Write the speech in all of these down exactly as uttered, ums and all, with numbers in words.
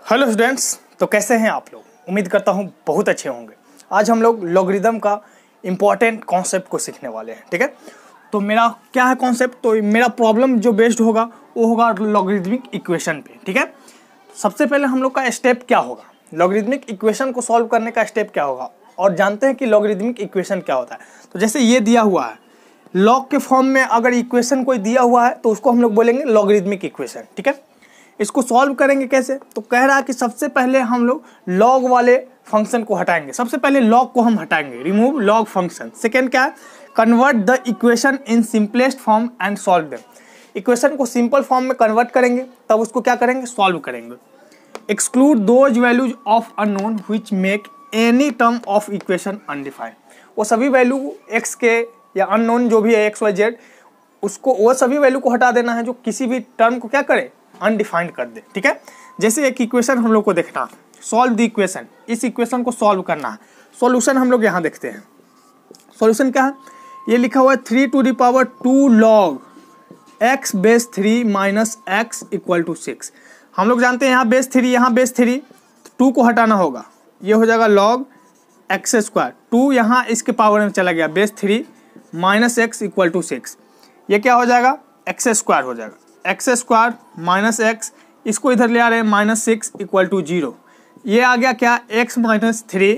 Hello students, तो कैसे हैं आप लोग। उम्मीद करता हूं बहुत अच्छे होंगे। आज हम लोग लॉगरिदम का इम्पॉर्टेंट कॉन्सेप्ट को सीखने वाले हैं। ठीक है, तो मेरा क्या है कॉन्सेप्ट, तो मेरा प्रॉब्लम जो बेस्ड होगा वो होगा लॉगरिदमिक इक्वेशन पे। ठीक है, सबसे पहले हम लोग का स्टेप क्या होगा, लॉगरिदमिक इक्वेशन को सॉल्व करने का स्टेप क्या होगा, और जानते हैं कि लॉगरिदमिक इक्वेशन क्या होता है। तो जैसे ये दिया हुआ है लॉग के फॉर्म में, अगर इक्वेशन कोई दिया हुआ है तो उसको हम लोग बोलेंगे लॉगरिदमिक इक्वेशन। ठीक है, इसको सॉल्व करेंगे कैसे, तो कह रहा है कि सबसे पहले हम लोग लॉग वाले फंक्शन को हटाएंगे। सबसे पहले लॉग को हम हटाएंगे, रिमूव लॉग फंक्शन। सेकेंड क्या है, convert the equation in simplest form and solve them. Equation को सिंपल फॉर्म में कन्वर्ट करेंगे, तब उसको क्या करेंगे, सॉल्व करेंगे। Exclude those values of unknown which make any term of equation undefined. वो सभी वैल्यू एक्स के या अननोन जो भी है एक्स वाई जेड, उसको वो सभी वैल्यू को हटा देना है जो किसी भी टर्म को क्या करे, अनडिफाइंड कर दे। ठीक है, जैसे एक इक्वेशन हम लोग को देखना है, सॉल्व द इक्वेशन, इस इक्वेशन को सॉल्व करना है। सॉल्यूशन हम लोग यहाँ देखते हैं। सॉल्यूशन क्या है, ये लिखा हुआ है three to the power two log x base three minus x equal to six. हम लोग जानते हैं यहाँ बेस थ्री, यहाँ बेस थ्री, टू को हटाना होगा, ये हो जाएगा लॉग एक्स स्क्वायर। टू यहाँ इसके पावर में चला गया, base three minus x equal to six, ये क्या हो जाएगा, एक्स स्क्वायर हो जाएगा। एक्स स्क्वायर माइनस एक्स, इसको इधर ले आ रहे हैं, minus six equal to zero. ये आ गया क्या, x minus three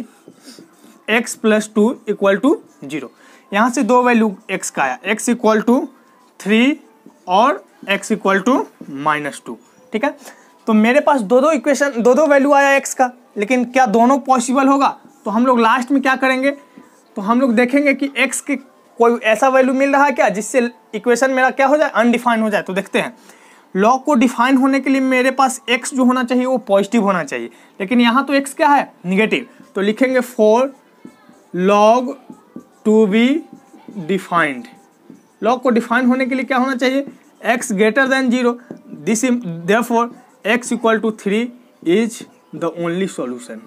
x plus two equal to zero. यहाँ से दो वैल्यू एक्स का आया, एक्स इक्वल टू थ्री और x equal to minus two. ठीक है, तो मेरे पास दो दो इक्वेशन, दो दो वैल्यू आया एक्स का, लेकिन क्या दोनों पॉसिबल होगा। तो हम लोग लास्ट में क्या करेंगे, तो हम लोग देखेंगे कि एक्स के कोई ऐसा वैल्यू मिल रहा है क्या जिससे इक्वेशन मेरा क्या हो जाए, अनडिफाइन हो जाए। तो देखते हैं, लॉग को डिफाइन होने के लिए मेरे पास x जो होना चाहिए वो पॉजिटिव होना चाहिए, लेकिन यहाँ तो x क्या है, निगेटिव। तो लिखेंगे for log to be defined. Log को डिफाइन होने के लिए क्या होना चाहिए, x greater than zero. This therefore x equal to three is the only solution.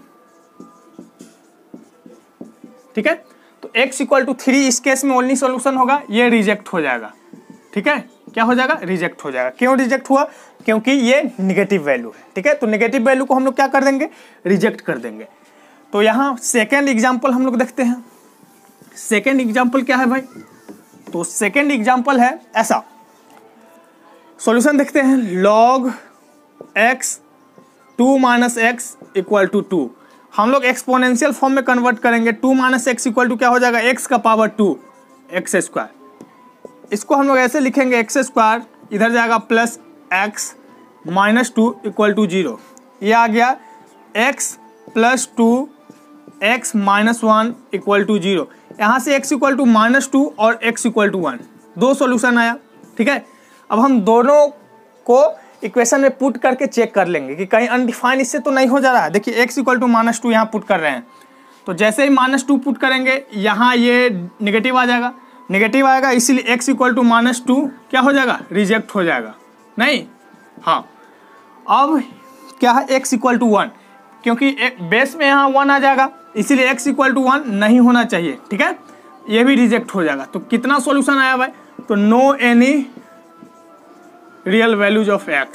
ठीक है, तो x इक्वल टू थ्री इस केस में ओनली सॉल्यूशन होगा, ये रिजेक्ट हो जाएगा। ठीक है, क्या हो जाएगा, रिजेक्ट हो जाएगा। क्यों रिजेक्ट हुआ, क्योंकि ये निगेटिव वैल्यू है। ठीक है, तो निगेटिव वैल्यू को हम लोग क्या कर देंगे, रिजेक्ट कर देंगे। तो यहाँ सेकेंड एग्जाम्पल हम लोग देखते हैं। सेकेंड एग्जाम्पल क्या है भाई, तो सेकेंड एग्जाम्पल है ऐसा, सॉल्यूशन देखते हैं, log x two minus x equal to two. हम लोग एक्सपोनेंशियल फॉर्म में कन्वर्ट करेंगे, two minus x equal to क्या हो जाएगा, एक्स का पावर टू एक्स स्क्वायर। इसको हम लोग ऐसे लिखेंगे, एक्स स्क्वायर इधर जाएगा plus x minus two equal to zero. ये आ गया x plus two x minus one equal to zero. यहाँ से x equal to minus two और एक्स इक्वल टू वन, दो सॉल्यूशन आया। ठीक है, अब हम दोनों को इक्वेशन में पुट करके चेक कर लेंगे कि कहीं अनडिफाइन इससे तो नहीं हो जा रहा है। देखिए x equal to minus two यहाँ पुट कर रहे हैं, तो जैसे ही माइनस टू पुट करेंगे यहाँ ये निगेटिव आ जाएगा, निगेटिव आएगा, इसीलिए x equal to minus two क्या हो जाएगा, रिजेक्ट हो जाएगा। नहीं, हाँ, अब क्या है, x इक्वल टू वन, क्योंकि बेस में यहाँ वन आ जाएगा, इसीलिए x इक्वल टू वन नहीं होना चाहिए। ठीक है, ये भी रिजेक्ट हो जाएगा। तो कितना सॉल्यूशन आया भाई, तो no any real values of x,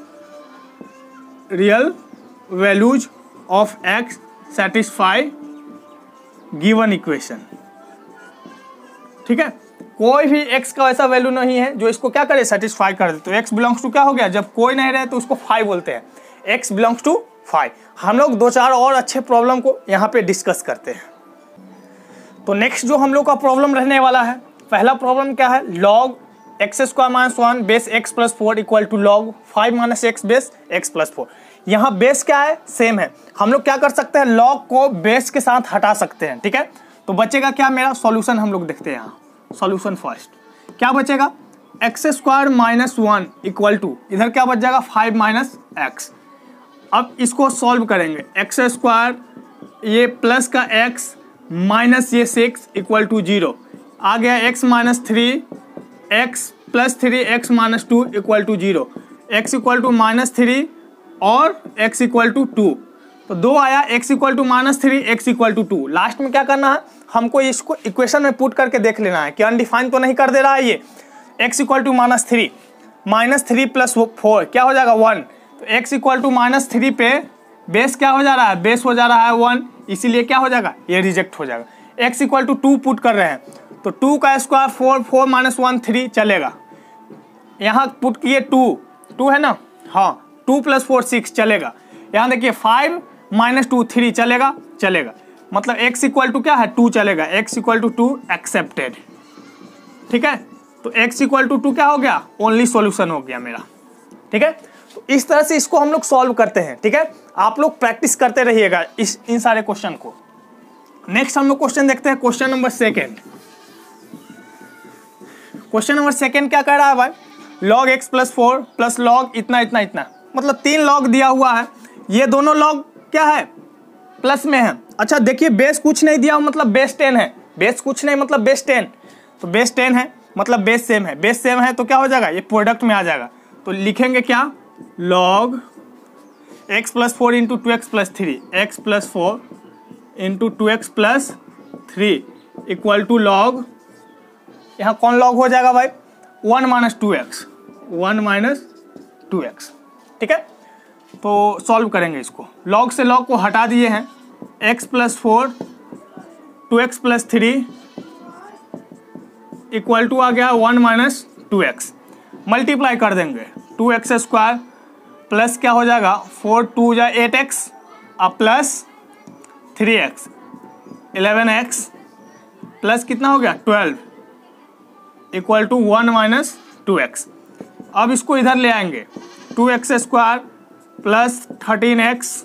real values of x satisfy given equation. ठीक है, कोई भी x का ऐसा वैल्यू नहीं है जो इसको क्या करे, सेटिस्फाई कर दे। तो x बिलोंग्स टू क्या हो गया, जब कोई नहीं रहे तो उसको फाइव बोलते हैं, x बिलोंग्स टू फाइव। हम लोग दो चार और अच्छे प्रॉब्लम को यहाँ पे डिस्कस करते हैं। तो नेक्स्ट जो हम लोग का प्रॉब्लम रहने वाला है, पहला प्रॉब्लम क्या है, log x square minus one base x plus four equal to log five minus x base x plus four. यहाँ बेस क्या है, सेम है। हम लोग क्या कर सकते हैं, लॉग को बेस के साथ हटा सकते हैं। ठीक है, तो बचेगा क्या, मेरा सॉल्यूशन हम लोग देखते हैं। यहाँ सॉल्यूशन फर्स्ट क्या बचेगा, x square minus one equal to, इधर क्या बच जाएगा, फाइव माइनस एक्स। अब इसको सॉल्व करेंगे, एक्स स्क्वायर ये प्लस का एक्स माइनस ये सिक्स इक्वल टू जीरो, आ गया x minus three x plus three x minus two equal to zero, x equal to minus three और एक्स इक्वल टू टू। तो दो आया, x equal to minus three x equal to two. Last में क्या करना है, हमको इसको इक्वेशन में पुट करके देख लेना है कि अनडिफाइन तो नहीं कर दे रहा है ये। X equal to minus three, minus three plus four क्या हो जाएगा, वन। तो x equal to minus three पे बेस क्या हो जा रहा है, बेस हो जा रहा है वन, इसीलिए क्या हो जाएगा, ये रिजेक्ट हो जाएगा। x equal to two put कर रहे हैं तो टू का square four, four minus one three चलेगा। यहाँ पुट किए टू, टू है ना, हाँ टू प्लस फोर सिक्स चलेगा। यहाँ देखिए फाइव माइनस टू थ्री चलेगा, चलेगा। मतलब x इक्वल टू क्या है, टू चलेगा। x equal to two accepted, ठीक है। तो x इक्वल टू टू क्या हो गया, ओनली सॉल्यूशन हो गया मेरा, ठीक है। तो इस तरह से इसको हम लोग सॉल्व करते हैं, ठीक है। आप लोग प्रैक्टिस करते रहिएगा इस इन सारे क्वेश्चन को। नेक्स्ट हम लोग क्वेश्चन देखते हैं, question number second. Question number second क्या कह रहा है भाई, log x plus four plus log इतना इतना इतना, मतलब तीन लॉग दिया हुआ है, ये दोनों लॉग क्या है, प्लस में है। अच्छा देखिए बेस कुछ नहीं दिया, मतलब बेस टेन है, बेस कुछ नहीं मतलब बेस टेन, तो बेस टेन है मतलब बेस सेम है, बेस सेम है तो क्या हो जाएगा, ये प्रोडक्ट में आ जाएगा। तो लिखेंगे क्या, log x plus four into two x plus three, x plus four into two x plus three equal to log, यहाँ कौन लॉग हो जाएगा भाई, one minus two x, one minus two x, ठीक है। तो सॉल्व करेंगे इसको, लॉग से लॉग को हटा दिए हैं, x plus four two x plus three equal to आ गया one minus two x, multiply कर देंगे, टू एक्स स्क्वायर प्लस क्या हो जाएगा, फोर टू जा एट एक्स अब plus three x eleven x plus कितना हो गया twelve equal to one minus two x. अब इसको इधर ले आएंगे, two x square plus thirteen x,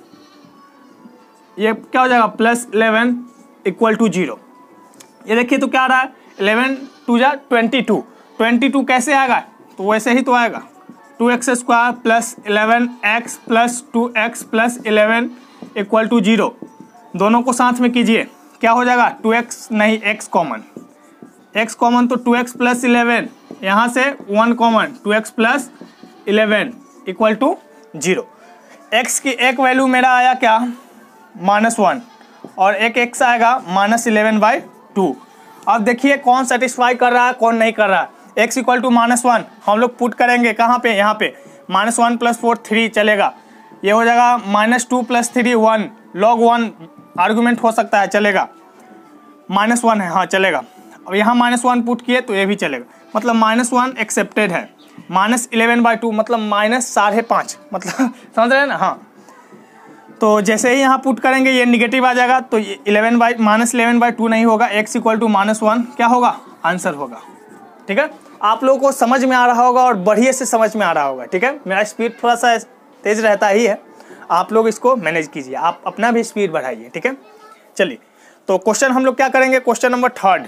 ये क्या हो जाएगा plus eleven equal to zero. ये देखिए तो क्या आ रहा है, इलेवन टू जा ट्वेंटी टू, ट्वेंटी टू कैसे आएगा, तो वैसे ही तो आएगा, two x square plus eleven x plus two x plus eleven equal to zero. दोनों को साथ में कीजिए, क्या हो जाएगा, टू एक्स नहीं x कॉमन, x कॉमन तो टू एक्स प्लस इलेवन, यहाँ से one common, two x plus eleven equal to zero. x की एक वैल्यू मेरा आया क्या, माइनस वन, और एक x आएगा माइनस इलेवन बाई टू। अब देखिए कौन सेटिस्फाई कर रहा है कौन नहीं कर रहा है। x equal to minus one हम लोग पुट करेंगे कहाँ पे, यहाँ पे minus one plus four three चलेगा, ये हो जाएगा minus two plus three one, log one argument हो सकता है, चलेगा, माइनस वन है हाँ चलेगा। अब यहाँ माइनस वन पुट किए तो ये भी चलेगा, मतलब माइनस वन एक्सेप्टेड है। माइनस इलेवन बाई टू मतलब माइनस साढ़े पाँच, मतलब समझ रहे हैं ना, हाँ। तो जैसे ही यहाँ पुट करेंगे ये निगेटिव आ जाएगा, तो ये eleven by minus eleven by two नहीं होगा, x equal to minus one क्या होगा, आंसर होगा, ठीक है। आप लोगों को समझ में आ रहा होगा और बढ़िया से समझ में आ रहा होगा, ठीक है। मेरा स्पीड थोड़ा सा तेज रहता ही है, आप लोग इसको मैनेज कीजिए, आप अपना भी स्पीड बढ़ाइए, ठीक है। चलिए तो क्वेश्चन हम लोग क्या करेंगे, क्वेश्चन नंबर थर्ड।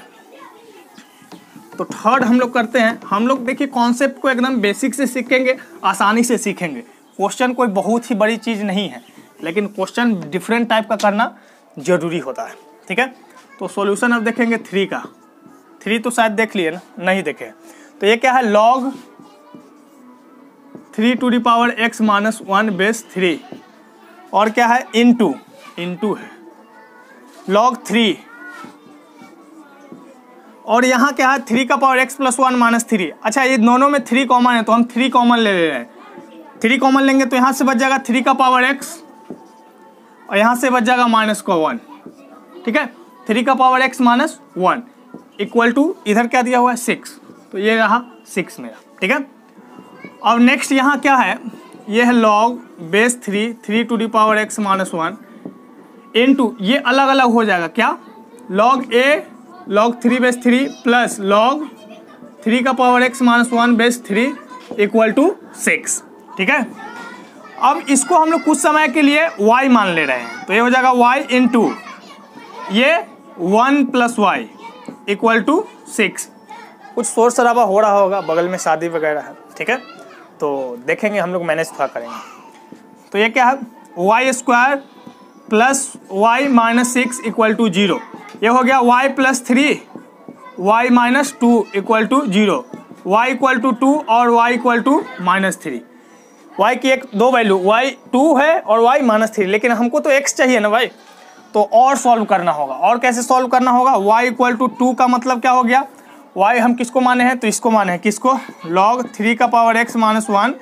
तो थर्ड हम लोग करते हैं, हम लोग देखिए कॉन्सेप्ट को एकदम बेसिक से सीखेंगे, आसानी से सीखेंगे। क्वेश्चन कोई बहुत ही बड़ी चीज़ नहीं है, लेकिन क्वेश्चन डिफरेंट टाइप का करना जरूरी होता है, ठीक है। तो सॉल्यूशन अब देखेंगे थ्री का, थ्री तो शायद देख लिए ना, नहीं देखे। तो ये क्या है, log three to the power x minus one base three, और क्या है इनटू, इनटू है लॉग थ्री, और यहाँ क्या है थ्री का power x plus one minus three. अच्छा ये दोनों में थ्री कॉमन है तो हम थ्री कॉमन ले ले रहे हैं, थ्री कॉमन लेंगे तो यहाँ से बच जाएगा थ्री का पावर एक्स, और यहाँ से बच जाएगा माइनस का वन, ठीक है। थ्री का power x minus one equal to इधर क्या दिया हुआ है सिक्स, तो ये रहा सिक्स मेरा, ठीक है। अब नेक्स्ट यहाँ क्या है, ये है log base three, three to the power x minus one into, ये अलग अलग हो जाएगा क्या, log a log three base three plus log three का power x minus one base three equal to six, ठीक है। अब इसको हम लोग कुछ समय के लिए y मान ले रहे हैं, तो ये हो जाएगा y इंटू ये one plus y equal to six. कुछ शोर शराबा हो रहा होगा, बगल में शादी वगैरह है, ठीक है, तो देखेंगे हम लोग मैनेज थोड़ा करेंगे। तो ये क्या है, y square plus y minus six equal to zero, ये हो गया y plus three y minus two equal to zero, y equal to two और y equal to minus three. Y की एक दो वैल्यू, y टू है और y minus three, लेकिन हमको तो x चाहिए ना भाई, तो और सॉल्व करना होगा। और कैसे सॉल्व करना होगा, y इक्वल टू टू का मतलब क्या हो गया, y हम किसको माने हैं, तो इसको माने हैं, किसको, लॉग थ्री का power x minus one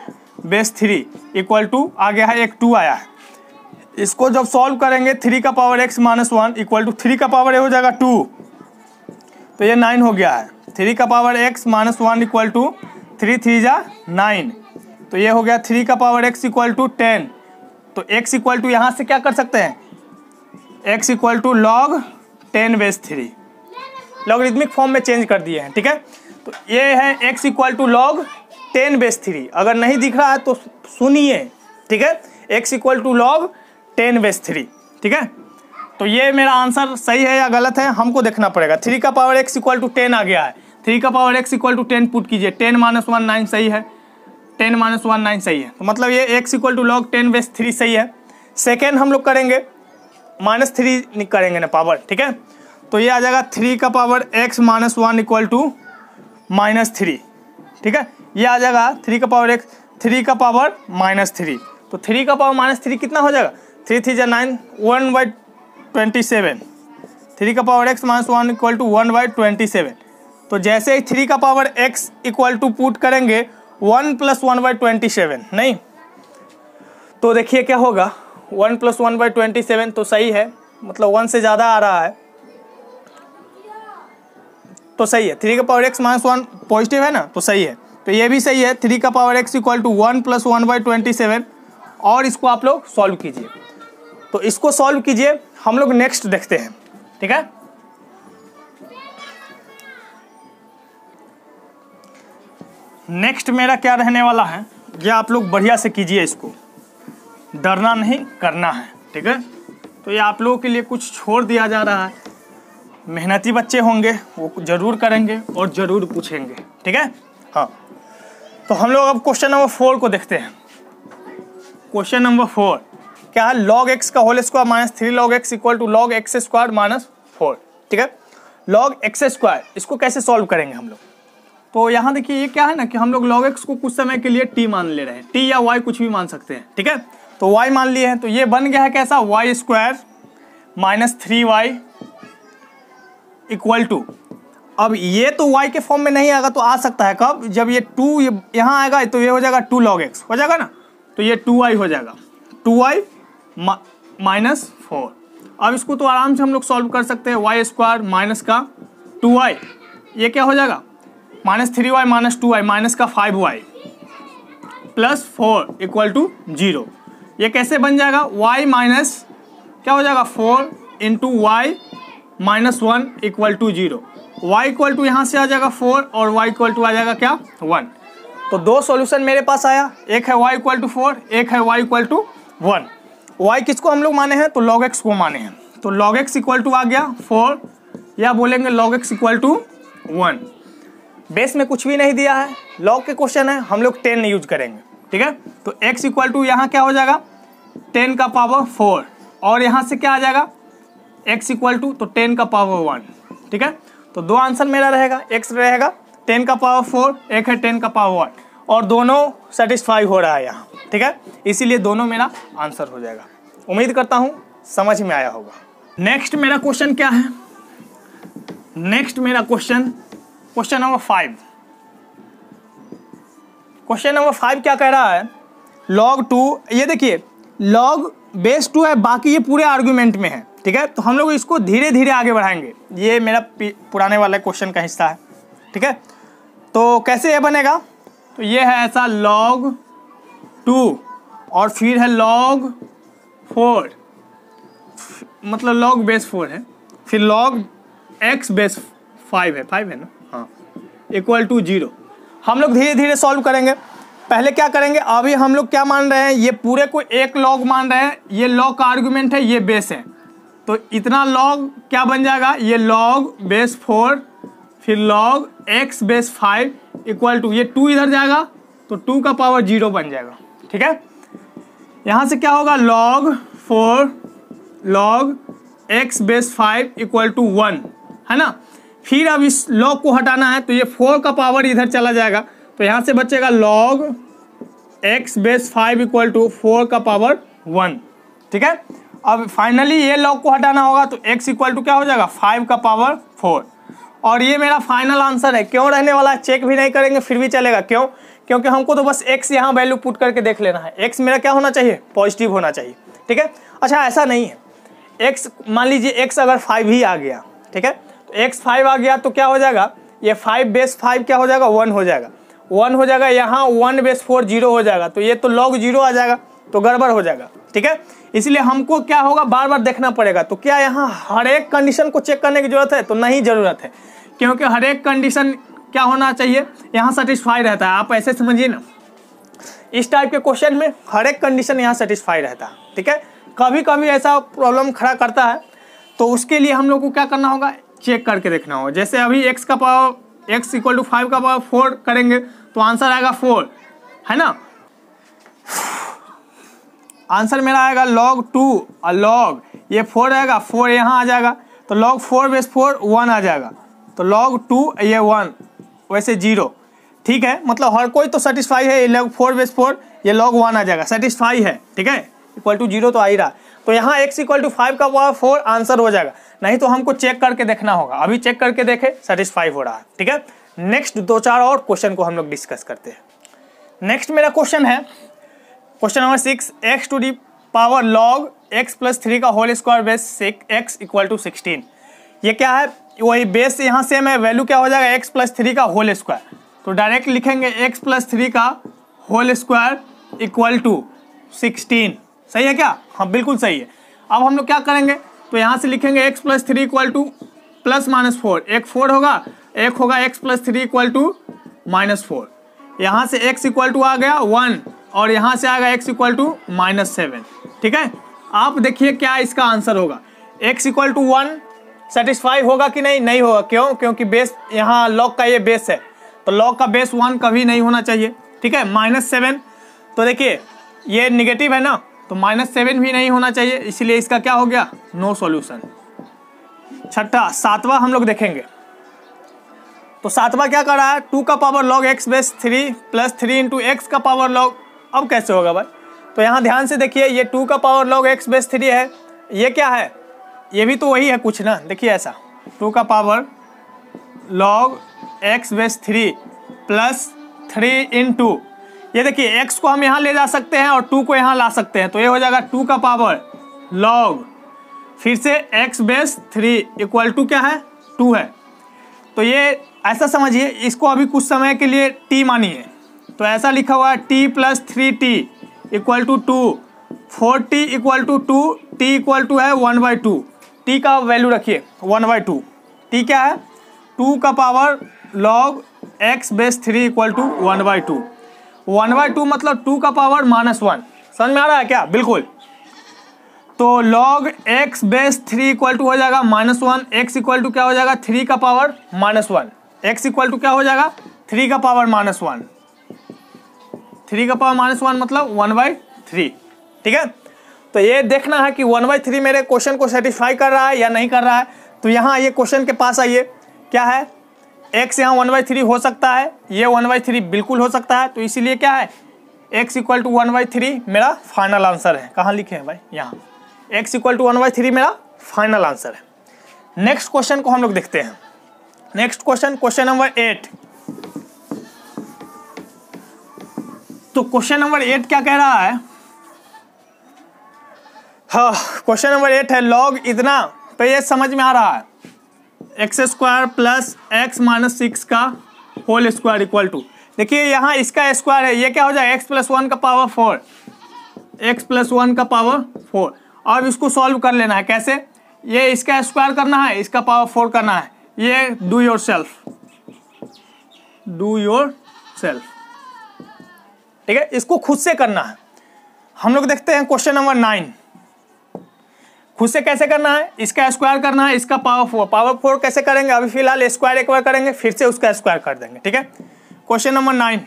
base three equal to आ गया है, एक टू आया है। इसको जब सॉल्व करेंगे थ्री का power x minus one equal to three का पावर ए हो जाएगा टू, तो ये नाइन हो गया है। थ्री का power x minus one equal to three three जा नाइन, तो ये हो गया थ्री का power x equal to ten. तो एक्स इक्वल टू यहाँ से क्या कर सकते हैं, x equal to log ten base three, logarithmic form में चेंज कर दिए हैं, ठीक है। तो ये है x equal to log ten base three. अगर नहीं दिख रहा है तो सुनिए, ठीक है, x equal to log ten base three, ठीक है। तो ये मेरा आंसर सही है या गलत है हमको देखना पड़ेगा। थ्री का power x equal to ten आ गया है, थ्री का power x equal to ten put कीजिए, टेन माइनस वन नाइन सही है, टेन माइनस वन नाइन सही है, तो मतलब ये x equal to log ten base three सही है। सेकेंड हम लोग करेंगे माइनस थ्री करेंगे ना पावर, ठीक है, तो ये आ जाएगा थ्री का power x minus one equal to minus three, ठीक है। ये आ जाएगा थ्री का पावर एक्स, थ्री का पावर माइनस थ्री, तो थ्री का पावर माइनस थ्री कितना हो जाएगा, थ्री थ्री जा nine, one by twenty seven, three का power x minus one equal to one by twenty seven. तो जैसे ही थ्री का power x equal to put करेंगे one plus one by twenty seven, नहीं तो देखिए क्या होगा, one plus one by twenty seven तो सही है, मतलब वन से ज़्यादा आ रहा है तो सही है। थ्री का power x minus one positive है ना, तो सही है, तो ये भी सही है। थ्री का power x equal to one plus one by twenty seven, और इसको आप लोग सॉल्व कीजिए। तो इसको सॉल्व कीजिए, हम लोग नेक्स्ट देखते हैं, ठीक है। नेक्स्ट मेरा क्या रहने वाला है, ये आप लोग बढ़िया से कीजिए, इसको डरना नहीं करना है, ठीक है। तो ये आप लोगों के लिए कुछ छोड़ दिया जा रहा है, मेहनती बच्चे होंगे वो जरूर करेंगे और जरूर पूछेंगे, ठीक है। हाँ, तो हम लोग अब क्वेश्चन नंबर फोर को देखते हैं। क्वेश्चन नंबर फोर क्या है, लॉग एक्स का whole square minus three log x equal to log x square minus four, ठीक है। लॉग एक्स स्क्वायर, इसको कैसे सॉल्व करेंगे हम लोग, तो यहाँ देखिए ये क्या है ना कि हम लोग लॉग एक्स को कुछ समय के लिए टी मान ले रहे हैं, टी या वाई कुछ भी मान सकते हैं, ठीक है। तो वाई मान लिए हैं, तो ये बन गया है कैसा, y square minus three y equal to, अब ये तो y के फॉर्म में नहीं आएगा, तो आ सकता है कब, जब ये टू ये यहाँ आएगा तो ये हो जाएगा टू लॉग एक्स हो जाएगा ना, तो ये टू वाई हो जाएगा, टू वाई माइनस फोर। अब इसको तो आराम से हम लोग सॉल्व कर सकते हैं, वाई स्क्वायर माइनस का टू वाई, ये क्या हो जाएगा, minus three y minus two y minus का five y plus four equal to zero. ये कैसे बन जाएगा, y माइनस क्या हो जाएगा, four into y minus one equal to zero. Y equal to यहाँ से आ जाएगा फोर और y इक्वल टू आ जाएगा क्या, वन। तो दो सॉल्यूशन मेरे पास आया, एक है y इक्वल टू फोर, एक है y equal to one. y किसको हम लोग माने हैं, तो log x को माने हैं, तो log x इक्वल टू आ गया फोर, या बोलेंगे log x equal to one. Base में कुछ भी नहीं दिया है, log के क्वेश्चन है, हम लोग टेन यूज करेंगे, ठीक है। तो x इक्वल टू यहाँ क्या हो जाएगा, टेन का पावर फोर, और यहाँ से क्या आ जाएगा, x इक्वल टू तो टेन का पावर वन, ठीक है। तो दो आंसर मेरा रहेगा, x रहेगा टेन का पावर फोर, एक है टेन का पावर वन, और दोनों सेटिस्फाई हो रहा है यहाँ, ठीक है, इसीलिए दोनों मेरा आंसर हो जाएगा। उम्मीद करता हूँ समझ में आया होगा। नेक्स्ट मेरा क्वेश्चन क्या है, नेक्स्ट मेरा question question number five. Question number five क्या कह रहा है, लॉग टू, ये देखिए लॉग बेस टू है, बाकी ये पूरे आर्गुमेंट में है, ठीक है। तो हम लोग इसको धीरे धीरे आगे बढ़ाएंगे, ये मेरा पुराने वाले क्वेश्चन का हिस्सा है, ठीक है। तो कैसे ये बनेगा, तो ये है ऐसा लॉग टू और फिर है लॉग फोर, मतलब लॉग बेस फोर है, फिर लॉग एक्स बेस फाइव है, फाइव है ना, हाँ, इक्वल टू जीरो। हम लोग धीरे धीरे सॉल्व करेंगे। पहले क्या करेंगे, अभी हम लोग क्या मान रहे हैं, ये पूरे को एक लॉग मान रहे हैं, ये लॉग का आर्गुमेंट है, ये बेस है, तो इतना लॉग क्या बन जाएगा, ये लॉग बेस फोर, फिर log x base five equal to, ये टू इधर जाएगा तो टू का पावर जीरो बन जाएगा, ठीक है। यहाँ से क्या होगा, log four log x base five equal to one, है ना। फिर अब इस लॉग को हटाना है, तो ये फोर का पावर इधर चला जाएगा, तो यहाँ से बचेगा log x base five equal to four का पावर वन, ठीक है। अब फाइनली ये लॉग को हटाना होगा, तो x इक्वल टू क्या हो जाएगा, फाइव का पावर फोर, और ये मेरा फाइनल आंसर है। क्यों रहने वाला है, चेक भी नहीं करेंगे फिर भी चलेगा, क्यों, क्योंकि हमको तो बस x यहाँ वैल्यू पुट करके देख लेना है। x मेरा क्या होना चाहिए, पॉजिटिव होना चाहिए, ठीक है। अच्छा ऐसा नहीं है, x मान लीजिए x अगर फाइव ही आ गया, ठीक है, तो x फाइव आ गया तो क्या हो जाएगा, ये फाइव बेस फाइव क्या हो जाएगा, वन हो जाएगा, वन हो जाएगा, यहाँ वन बेस फोर जीरो हो जाएगा, तो ये तो लॉग जीरो आ जाएगा, तो गड़बड़ हो जाएगा, ठीक है। इसलिए हमको क्या होगा, बार बार देखना पड़ेगा। तो क्या यहाँ हर एक कंडीशन को चेक करने की जरूरत है, तो नहीं जरूरत है, क्योंकि हर एक कंडीशन क्या होना चाहिए, यहाँ सेटिस्फाई रहता है। आप ऐसे समझिए ना, इस टाइप के क्वेश्चन में हर एक कंडीशन यहाँ सेटिस्फाई रहता है, ठीक है। कभी कभी ऐसा प्रॉब्लम खड़ा करता है, तो उसके लिए हम लोग को क्या करना होगा, चेक करके देखना होगा। जैसे अभी x का power x equal to five का पावर फोर करेंगे तो आंसर आएगा फोर, है ना। आंसर मेरा आएगा लॉग टू और लॉग ये फोर आएगा, फोर यहाँ आ जाएगा, तो log four base four one आ जाएगा, तो लॉग टू ये वन, वैसे जीरो, ठीक है। मतलब हर कोई तो सेटिस्फाई है, ये लॉग फोर बेस फोर ये लॉग वन आ जाएगा, सेटिस्फाई है, ठीक है। इक्वल टू जीरो तो आ ही रहा, तो यहाँ x इक्वल टू फाइव का पावर फोर आंसर हो जाएगा। नहीं तो हमको चेक करके देखना होगा, अभी चेक करके देखे सेटिस्फाई हो रहा है, ठीक है। नेक्स्ट दो चार और क्वेश्चन को हम लोग डिस्कस करते हैं। नेक्स्ट मेरा क्वेश्चन है question number six, x to the power log x plus three का whole square base six x equal to sixteen. ये क्या है, वही बेस यहाँ सेम है, वैल्यू क्या हो जाएगा, एक्स प्लस थ्री का होल स्क्वायर, तो डायरेक्ट लिखेंगे एक्स प्लस थ्री का whole square equal to sixteen. सही है क्या, हाँ बिल्कुल सही है। अब हम लोग क्या करेंगे, तो यहाँ से लिखेंगे x plus three equal to plus minus four, एक फोर होगा, एक होगा x plus three equal to minus four, यहाँ से एक्स इक्वल टू आ गया वन, और यहाँ से आएगा x equal to minus seven, ठीक है। आप देखिए क्या इसका आंसर होगा, x equal to one satisfy होगा कि नहीं, नहीं होगा। क्यों, क्योंकि बेस यहाँ लॉग का ये बेस है, तो लॉग का बेस वन कभी नहीं होना चाहिए, ठीक है। माइनस सेवन, तो देखिए ये निगेटिव है ना, तो माइनस सेवन भी नहीं होना चाहिए, इसलिए इसका क्या हो गया, नो सॉल्यूशन। छठा सातवां हम लोग देखेंगे, तो सातवां क्या कर रहा है, टू का power log x base three plus three into x का पावर लॉग। अब कैसे होगा भाई, तो यहाँ ध्यान से देखिए, ये टू का power log x base three है, ये क्या है, ये भी तो वही है कुछ ना। देखिए ऐसा, टू का power log x base three plus three into, ये देखिए x को हम यहाँ ले जा सकते हैं और टू को यहाँ ला सकते हैं, तो ये हो जाएगा टू का पावर लॉग फिर से x base three equal to क्या है, टू है। तो ये ऐसा समझिए, इसको अभी कुछ समय के लिए t मानिए, तो ऐसा लिखा हुआ है t plus three t equal to two, four t equal to two, t equal to है वन बाई टू, टी का वैल्यू रखिए वन बाई टू, टी क्या है, टू का power log x base three equal to one by two, one by two मतलब two का power minus one. समझ में आ रहा है क्या, बिल्कुल। तो log x base three equal to हो जाएगा minus one, x equal to क्या हो जाएगा, थ्री का power minus one, x equal to क्या हो जाएगा, थ्री का पावर माइनस वन, थ्री का पावर माइनस वन मतलब वन बाई थ्री, ठीक है। तो ये देखना है कि वन बाई थ्री मेरे क्वेश्चन को सेटिस्फाई कर रहा है या नहीं कर रहा है। तो यहाँ ये क्वेश्चन के पास आइए, क्या है, x यहाँ वन बाई थ्री हो सकता है, ये वन बाई थ्री बिल्कुल हो सकता है, तो इसीलिए क्या है, x equal to one by three मेरा फाइनल आंसर है। कहाँ लिखे हैं भाई, यहाँ x equal to one by three मेरा फाइनल आंसर है। नेक्स्ट क्वेश्चन को हम लोग देखते हैं। Next question, question number eight. तो क्वेश्चन नंबर एट क्या कह रहा है, हाँ क्वेश्चन नंबर एट है लॉग इतना, तो ये समझ में आ रहा है, x square plus x minus six का होल स्क्वायर इक्वल टू, देखिए यहाँ इसका स्क्वायर है, ये क्या हो जाएगा, एक्स प्लस वन का power four, x plus one का पावर फोर। अब इसको सॉल्व कर लेना है, कैसे, ये इसका स्क्वायर करना है, इसका पावर फोर करना है, ये do yourself, do yourself, ठीक है, इसको खुद से करना है। हम लोग देखते हैं क्वेश्चन नंबर नाइन, खुद से कैसे करना है, इसका स्क्वायर करना है, इसका पावर फोर, पावर फोर कैसे करेंगे, अभी फिलहाल स्क्वायर एक बार करेंगे, फिर से उसका स्क्वायर कर देंगे, ठीक है। Question number nine,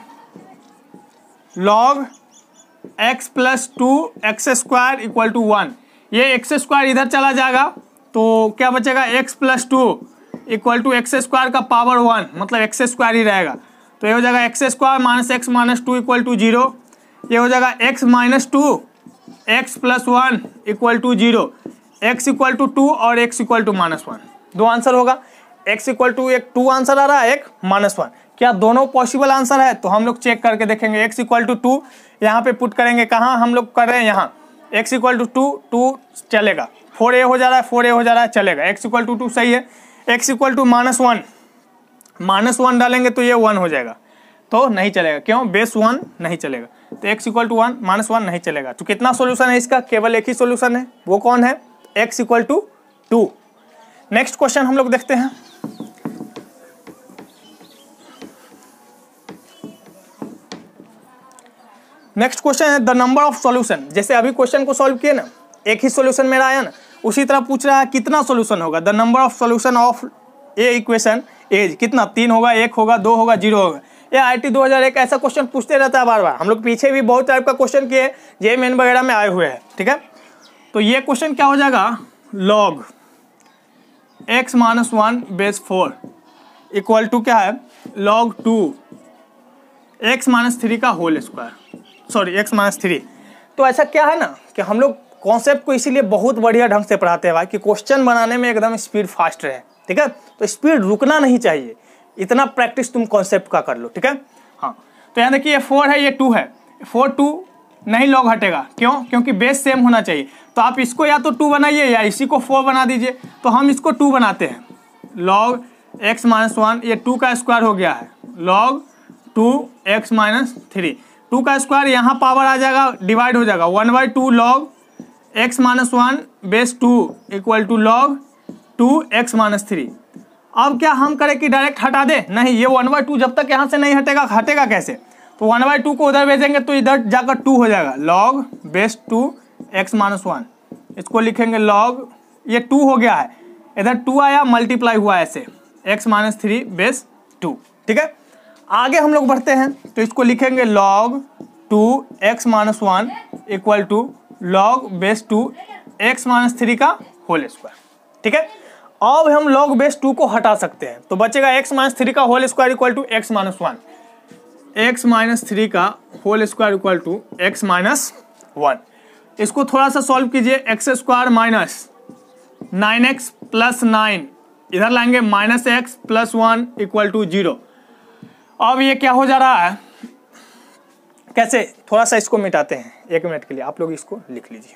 log x plus two x square equal to one, ये एक्स स्क्वायर इधर चला जाएगा, तो क्या बचेगा, x plus two equal to x square का पावर वन, मतलब एक्स स्क्वायर ही रहेगा, तो ये हो जाएगा x square minus x minus two equal to zero, ये हो जाएगा x minus two x plus one equal to zero, x equal to two और x equal to minus one, दो आंसर होगा, एक्स इक्वल टू एक two answer आ रहा है, एक माइनस वन, क्या दोनों पॉसिबल आंसर है? तो हम लोग चेक करके देखेंगे। एक्स इक्वल टू टू यहाँ पे पुट करेंगे, कहाँ हम लोग कर रहे हैं यहाँ, x equal to two, two चलेगा, फोर ए हो जा रहा है, फोर ए हो जा रहा है, चलेगा, एक्स इक्वल टू टू सही है। X equal to minus one, minus one डालेंगे तो ये वन हो जाएगा, तो नहीं चलेगा, क्यों? बेस वन नहीं चलेगा, तो x equal to one minus one नहीं चलेगा। तो कितना सोल्यूशन है इसका? केवल एक ही सोल्यूशन है, वो कौन है? X equal to two. Next question हम लोग देखते हैं। नेक्स्ट क्वेश्चन है द नंबर ऑफ सॉल्यूशन। जैसे अभी क्वेश्चन को सॉल्व किए ना, एक ही सॉल्यूशन मेरा आया ना, उसी तरह पूछ रहा है कितना सॉल्यूशन होगा। The number of solution of a equation as कितना? तीन होगा, एक होगा, दो होगा, जीरो होगा। ये आई टी दो हज़ार एक ऐसा क्वेश्चन पूछते रहता है बार बार। हम लोग पीछे भी बहुत टाइप का क्वेश्चन किए, जे मेन वगैरह में आए हुए हैं, ठीक है। तो ये क्वेश्चन क्या हो जाएगा? Log x minus one base four equal to क्या है? Log two x minus three का whole square, sorry x minus three. तो ऐसा क्या है ना कि हम लोग कॉन्सेप्ट को इसीलिए बहुत बढ़िया ढंग से पढ़ाते हैं भाई, कि क्वेश्चन बनाने में एकदम स्पीड फास्ट रहे, ठीक है। तो स्पीड रुकना नहीं चाहिए, इतना प्रैक्टिस तुम कॉन्सेप्ट का कर लो, ठीक है। हाँ, तो यहाँ देखिए ये फोर है, ये टू है, फोर टू नहीं लॉग हटेगा, क्यों? क्योंकि बेस सेम होना चाहिए। तो आप इसको या तो टू बनाइए या इसी को फोर बना दीजिए। तो हम इसको टू बनाते हैं, लॉग एक्स माइनस वन, ये टू का स्क्वायर हो गया है, log two x minus three. Two का स्क्वायर यहाँ पावर आ जाएगा, डिवाइड हो जाएगा, one by two log x minus one base two equal to log two x minus three. अब क्या हम करें कि डायरेक्ट हटा दे? नहीं, ये वन बाई टू जब तक यहाँ से नहीं हटेगा, हटेगा कैसे? तो वन बाई टू को उधर भेजेंगे तो इधर जाकर टू हो जाएगा, log base two x minus one. इसको लिखेंगे लॉग, ये टू हो गया है, इधर टू आया, मल्टीप्लाई हुआ ऐसे, x minus three base two, ठीक है। आगे हम लोग बढ़ते हैं, तो इसको लिखेंगे log two x minus one equal to log base two x minus three का होल स्क्वायर, ठीक है। अब हम लॉग बेस टू को हटा सकते हैं, तो बचेगा एक्स माइनस थ्री का whole square equal to x minus one, x minus three का whole square equal to x minus one. इसको थोड़ा सा सॉल्व कीजिए, x square minus nine x plus nine, इधर लाएंगे minus x plus one equal to zero. अब ये क्या हो जा रहा है? कैसे? थोड़ा सा इसको मिटाते हैं एक मिनट के लिए, आप लोग इसको लिख लीजिए।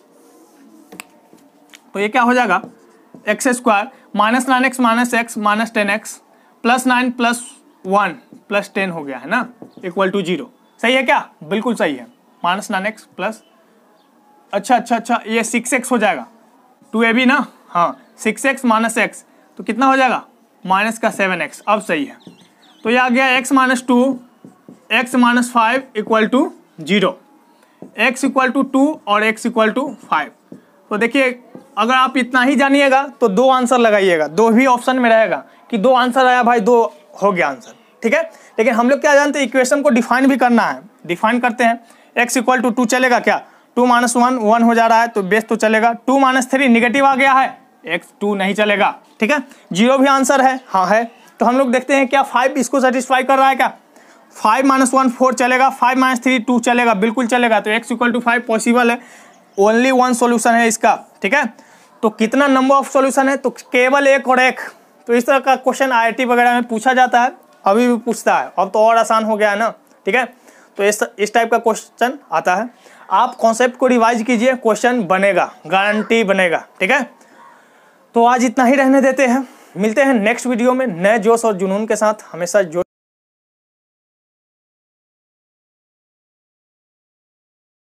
तो ये क्या हो जाएगा? X square minus nine x minus x minus ten x plus nine plus one plus ten हो गया है ना, इक्वल टू जीरो। सही है क्या? बिल्कुल सही है। माइनस नाइन एक्स प्लस, अच्छा अच्छा अच्छा, ये सिक्स एक्स हो जाएगा, टू ए बी ना, हाँ, सिक्स एक्स माइनस एक्स तो कितना हो जाएगा? माइनस का सेवन एक्स। अब सही है। तो ये आ गया x minus two x minus five equal to zero, x equal to two और एक्स इक्वल टू फाइव। तो देखिए, अगर आप इतना ही जानिएगा तो दो आंसर लगाइएगा, दो ही ऑप्शन में रहेगा कि दो आंसर आया भाई, दो हो गया आंसर, ठीक है। लेकिन हम लोग क्या जानते हैं, इक्वेशन को डिफाइन भी करना है। डिफाइन करते हैं, एक्स इक्वल टू टू चलेगा क्या? टू माइनस वन, वन हो जा रहा है तो बेस तो चलेगा। टू माइनस थ्री निगेटिव आ गया है, एक्स टू नहीं चलेगा, ठीक है। जीरो भी आंसर है, हाँ है। तो हम लोग देखते हैं क्या फाइव इसको सेटिस्फाई कर रहा है क्या? फाइव माइनस वन फोर चलेगा, फाइव माइनस थ्री टू चलेगा, बिल्कुल चलेगा। तो x equal to five possible है, ओनली वन सॉल्यूशन है इसका, ठीक है। तो कितना नंबर ऑफ सॉल्यूशन है? तो केवल एक और एक। तो इस तरह का क्वेश्चन आई आई टी वगैरह में पूछा जाता है, अभी भी पूछता है, अब तो और आसान हो गया है ना, ठीक है। तो इस इस टाइप का क्वेश्चन आता है। आप कॉन्सेप्ट को रिवाइज कीजिए, क्वेश्चन बनेगा, गारंटी बनेगा, ठीक है। तो आज इतना ही रहने देते हैं, मिलते हैं नेक्स्ट वीडियो में नए जोश और जुनून के साथ। हमेशा जो